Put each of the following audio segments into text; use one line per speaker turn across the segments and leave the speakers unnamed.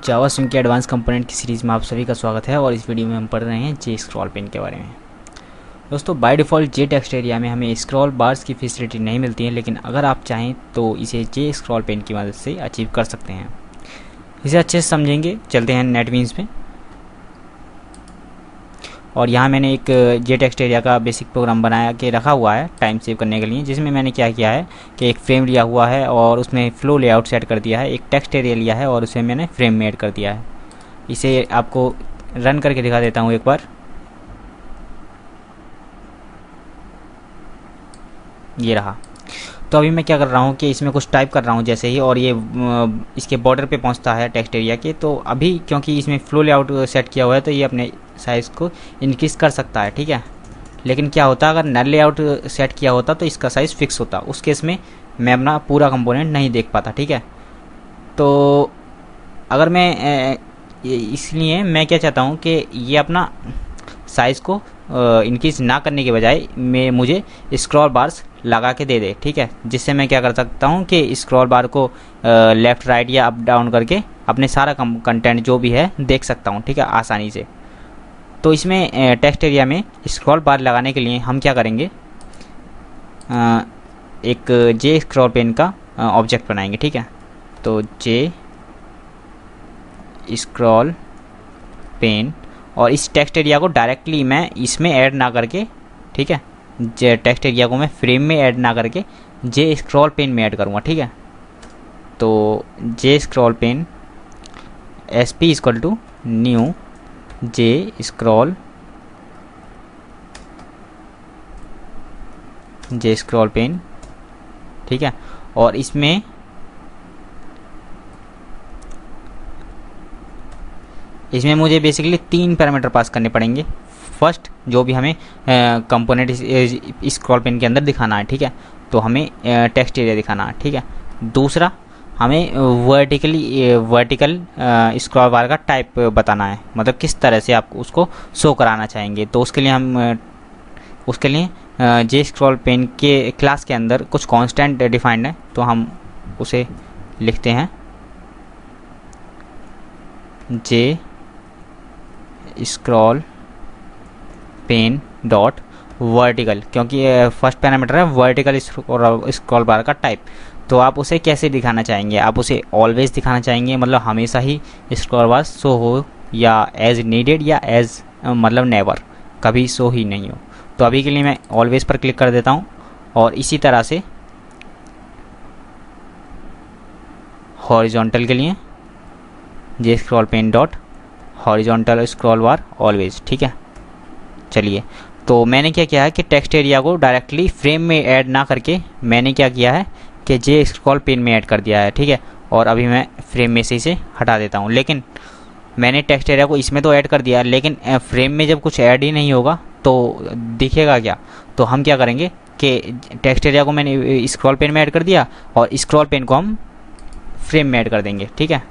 जावा Swing के advance component की series में आप सभी का स्वागत है और इस वीडियो में हम पढ़ रहे हैं जे स्क्रॉल पेन के बारे में। दोस्तों, by default J text area में हमें स्क्रॉल बार्स की फैसिलिटी नहीं मिलती है, लेकिन अगर आप चाहें तो इसे जे स्क्रॉल पेन की मदद से अचीव कर सकते हैं। इसे अच्छे से समझेंगे। चलते हैं नेटबीन्स पे और यहाँ मैंने एक जे टेक्स्ट एरिया का बेसिक प्रोग्राम बनाया के रखा हुआ है टाइम सेव करने के लिए, जिसमें मैंने क्या किया है कि एक फ्रेम लिया हुआ है और उसमें फ्लो लेआउट सेट कर दिया है। एक टेक्स्ट एरिया लिया है और उसे मैंने फ्रेम में ऐड कर दिया है। इसे आपको रन करके दिखा देता हूँ एक बार। ये रहा। तो अभी मैं क्या कर रहा हूँ कि इसमें कुछ टाइप कर रहा हूँ जैसे ही, और ये इसके बॉर्डर पे पहुँचता है टेक्स्ट एरिया के। तो अभी क्योंकि इसमें फ्लो लेआउट सेट किया हुआ है तो ये अपने साइज़ को इंक्रीज़ कर सकता है, ठीक है। लेकिन क्या होता अगर नल लेआउट सेट किया होता तो इसका साइज़ फिक्स होता। उस केस में मैं अपना पूरा कंपोनेंट नहीं देख पाता, ठीक है। तो अगर मैं इसलिए मैं क्या चाहता हूँ कि ये अपना साइज़ को इंक्रीज ना करने के बजाय मुझे स्क्रॉल बार्स लगा के दे दे, ठीक है। जिससे मैं क्या कर सकता हूँ कि स्क्रॉल बार को लेफ़्ट राइट या अप डाउन करके अपने सारा कंटेंट जो भी है देख सकता हूँ, ठीक है, आसानी से। तो इसमें टेक्स्ट एरिया में स्क्रॉल बार लगाने के लिए हम क्या करेंगे, एक जे स्क्रॉल पेन का ऑब्जेक्ट बनाएंगे, ठीक है। तो जे स्क्रॉल पेन, और इस टेक्स्ट एरिया को डायरेक्टली मैं इसमें ऐड ना करके, ठीक है, जे टेक्स्ट एरिया को मैं फ्रेम में ऐड ना करके जे स्क्रॉल पेन में ऐड करूँगा, ठीक है। तो J scroll pane sp equal to new J scroll pane, ठीक है। और इसमें मुझे बेसिकली 3 पैरामीटर पास करने पड़ेंगे। फर्स्ट, जो भी हमें कंपोनेंट स्क्रॉल पेन के अंदर दिखाना है, ठीक है, तो हमें टेक्स्ट एरिया दिखाना है, ठीक है। दूसरा, हमें वर्टिकल स्क्रॉल बार का टाइप बताना है, मतलब किस तरह से आप उसको शो कराना चाहेंगे। तो उसके लिए जे स्क्रॉल पेन के क्लास के अंदर कुछ कांस्टेंट डिफाइंड है, तो हम उसे लिखते हैं J scroll pane dot vertical, क्योंकि फर्स्ट पैरामीटर है वर्टिकल स्क्रॉल बार का टाइप। तो आप उसे कैसे दिखाना चाहेंगे, आप उसे ऑलवेज दिखाना चाहेंगे, मतलब हमेशा ही स्क्रॉल बार शो हो, या एज नीडेड, या एज मतलब नेवर, कभी शो ही नहीं हो। तो अभी के लिए मैं ऑलवेज पर क्लिक कर देता हूँ। और इसी तरह से हॉरिजॉन्टल के लिए J scroll pane dot horizontal scroll bar always, ठीक है। चलिए, तो मैंने क्या किया है कि टेक्स्ट एरिया को डायरेक्टली फ्रेम में ऐड ना करके मैंने क्या किया है कि जे स्क्रॉल पेन में ऐड कर दिया है, ठीक है। और अभी मैं फ्रेम में से इसे हटा देता हूँ। लेकिन मैंने टेक्स्ट एरिया को इसमें तो ऐड कर दिया, लेकिन फ्रेम में जब कुछ ऐड ही नहीं होगा तो दिखेगा क्या। तो हम क्या करेंगे कि टेक्स्ट एरिया को मैंने स्क्रॉल पेन में ऐड कर दिया और स्क्रॉल पेन को हम फ्रेम में ऐड कर देंगे, ठीक है।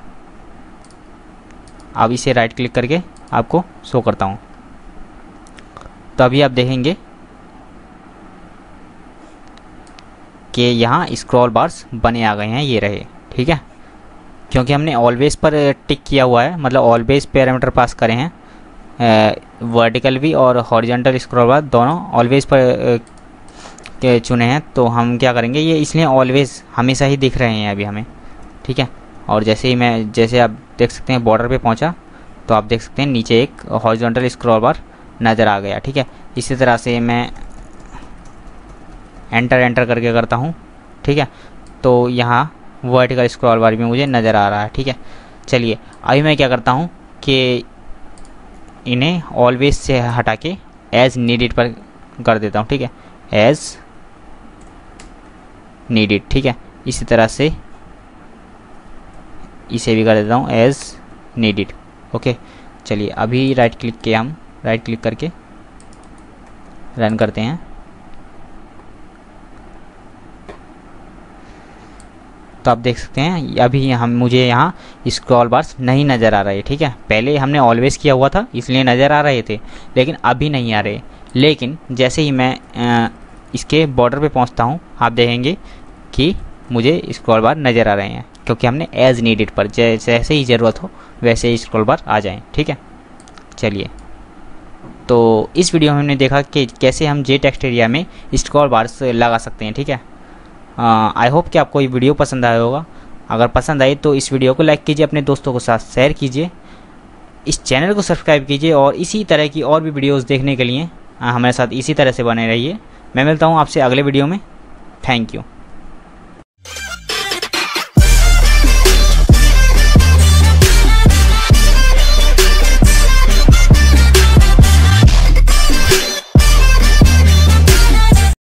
अब इसे राइट क्लिक करके आपको शो करता हूँ। तो अभी आप देखेंगे कि यहाँ स्क्रॉल बार्स बने आ गए हैं, ये रहे, ठीक है। क्योंकि हमने ऑलवेज पर टिक किया हुआ है, मतलब ऑलवेज पैरामीटर पास करे हैं, वर्टिकल भी और हॉरिजॉन्टल स्क्रॉल बार दोनों ऑलवेज पर के चुने हैं। तो हम क्या करेंगे, ये इसलिए ऑलवेज हमेशा ही दिख रहे हैं अभी हमें, ठीक है। और जैसे आप देख सकते हैं बॉर्डर पे पहुंचा तो आप देख सकते हैं नीचे एक हॉरिजॉन्टल स्क्रॉल बार नज़र आ गया, ठीक है। इसी तरह से मैं एंटर करके करता हूँ, ठीक है। तो यहाँ वर्टिकल स्क्रॉल बार भी मुझे नज़र आ रहा है, ठीक है। चलिए, अभी मैं क्या करता हूँ कि इन्हें ऑलवेज से हटा के एज नीडेड पर कर देता हूँ, ठीक है, एज नीडेड, ठीक है। इसी तरह से इसे भी कर देता हूँ एज नीडेड, ओके। चलिए, अभी राइट क्लिक करके रन करते हैं। तो आप देख सकते हैं अभी मुझे यहाँ स्क्रॉल बार्स नहीं नज़र आ रहे, ठीक है। पहले हमने ऑलवेज किया हुआ था इसलिए नज़र आ रहे थे, लेकिन अभी नहीं आ रहे। लेकिन जैसे ही मैं इसके बॉर्डर पे पहुँचता हूँ आप देखेंगे कि मुझे स्क्रॉल बार नज़र आ रहे हैं, क्योंकि हमने एज नीडेड पर जैसे ही ज़रूरत हो वैसे ही स्क्रॉल बार आ जाएं। ठीक है, चलिए। तो इस वीडियो में हमने देखा कि कैसे हम जे टेक्स्ट एरिया में स्क्रॉल बार्स लगा सकते हैं। ठीक है, आई होप कि आपको ये वीडियो पसंद आया होगा। अगर पसंद आई तो इस वीडियो को लाइक कीजिए, अपने दोस्तों के साथ शेयर कीजिए, इस चैनल को सब्सक्राइब कीजिए और इसी तरह की और भी वीडियोस देखने के लिए हमारे साथ इसी तरह से बने रहिए। मैं मिलता हूँ आपसे अगले वीडियो में। Thank you.